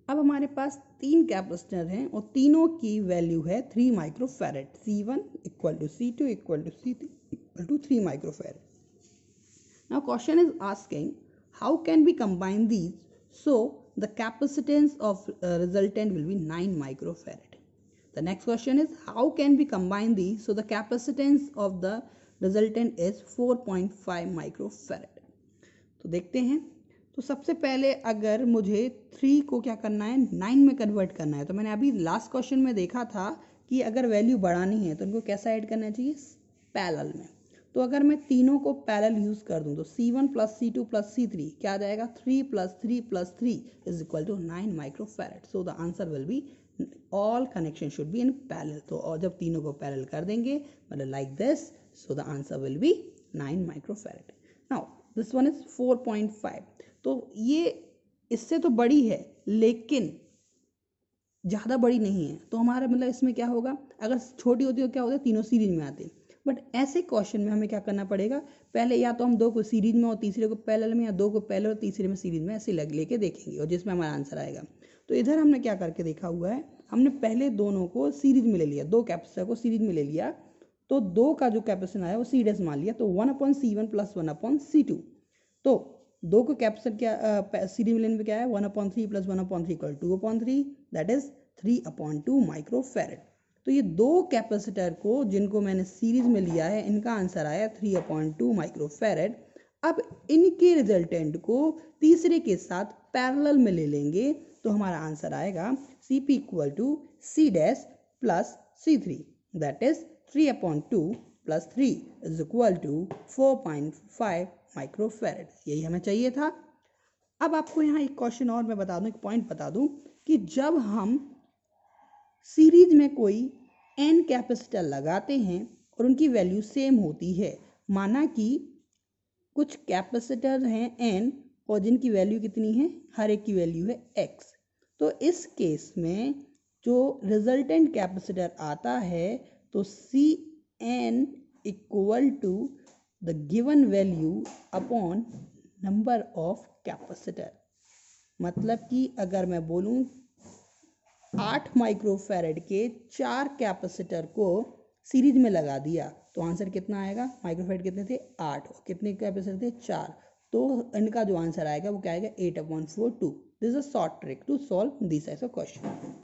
अब हमारे पास 3 कैपेसिटर हैं और तीनों की वैल्यू है 3 microfarad, C1 equal to C2 equal to C3 equal to 3 microfarad. Now question is asking how can we combine these so the capacitance of resultant will be 9 microfarad. The next question is how can we combine these so the capacitance of the resultant is 4.5 microfarad. तो देखते हैं. तो सबसे पहले अगर मुझे 3 को क्या करना है 9 में कन्वर्ट करना है, तो मैंने अभी लास्ट क्वेश्चन में देखा था कि अगर वैल्यू बढ़ानी है तो उनको कैसा ऐड करना चाहिए पैरेलल में. तो अगर मैं तीनों को पैरेलल यूज कर दूं तो C1 plus C2 plus C3 क्या आ जाएगा 3 plus 3 plus 3 is equal to 9 microfarad. So the answer will be all connection should be in parallel. तो और जब तीनों को पैरेलल कर देंगे मतलब like this, so the answer will be 9 microfarad. Now this one is 4.5. तो ये इससे तो बड़ी है लेकिन ज़्यादा बड़ी नहीं है. तो हमारा मतलब इसमें क्या होगा, अगर छोटी होती तो क्या होता है तीनों सीरीज में आते. बट ऐसे क्वेश्चन में हमें क्या करना पड़ेगा, पहले या तो हम 2 को सीरीज में और तीसरे को पैरेलल में, या 2 को पैरेलल और तीसरे में सीरीज में, ऐसे लेके देखेंगे और जिसमें हमारा आंसर आएगा. तो इधर हमने क्या करके देखा हुआ है, हमने पहले दोनों को सीरीज में ले लिया, 2 कैपेसिटर को सीरीज में ले लिया. तो 2 का जो कैपेसिटर आया वो सीरीज मान लिया, तो 1/C1 प्लस 1/C2. तो 2 को कैपेसिटर क्या सीरीज में लेने पे क्या है 1/3 plus 1/3 equal 2/3, that is 3/2 microfarad. तो ये 2 कैपेसिटर को जिनको मैंने सीरीज में लिया है इनका आंसर आया 3/2 माइक्रोफैरेड. अब इनके रिजल्टेंट को तीसरे के साथ पैरेलल में ले लेंगे तो हमारा आंसर आएगा Cp equal to C dash plus C3, that is 3/2 plus 3 is equal to 4.5 microfarad. यही हमें चाहिए था. अब आपको यहाँ एक क्वेश्चन और मैं बता दूं, एक पॉइंट बता दूं कि जब हम सीरीज में कोई n कैपेसिटर लगाते हैं और उनकी वैल्यू सेम होती है, माना कि कुछ कैपेसिटर हैं n और जिनकी वैल्यू कितनी है, हर एक की वैल्यू है x. तो इस केस में जो रिजल्टेंट कैपेसिटर आता है तो Cn equal to the given value upon number of capacitor. मतलब कि अगर मैं बोलूं 8 माइक्रोफैरेड के 4 कैपेसिटर को सीरीज में लगा दिया तो आंसर कितना आएगा, माइक्रोफैरेड कितने थे 8 और कितने कैपेसिटर थे 4. तो इनका जो आंसर आएगा वो क्या आएगा 8/4 2. This is a short trick to solve this types of question.